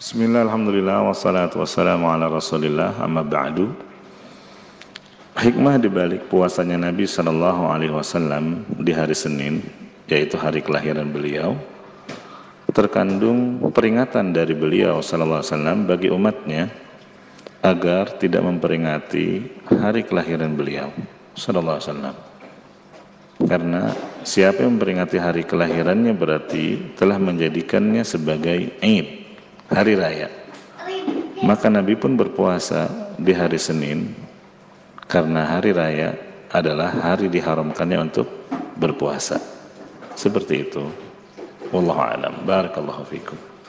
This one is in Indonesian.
Bismillah, alhamdulillah, wassalatu wassalamu ala rasulillah, amma ba'du. Hikmah dibalik puasanya Nabi SAW di hari Senin, yaitu hari kelahiran beliau, terkandung peringatan dari beliau SAW bagi umatnya agar tidak memperingati hari kelahiran beliau SAW. Karena siapa yang memperingati hari kelahirannya berarti telah menjadikannya sebagai Eid, hari raya. Maka Nabi pun berpuasa di hari Senin karena hari raya adalah hari diharamkannya untuk berpuasa. Seperti itu. Wallahu a'lam. Barakallahu fikum.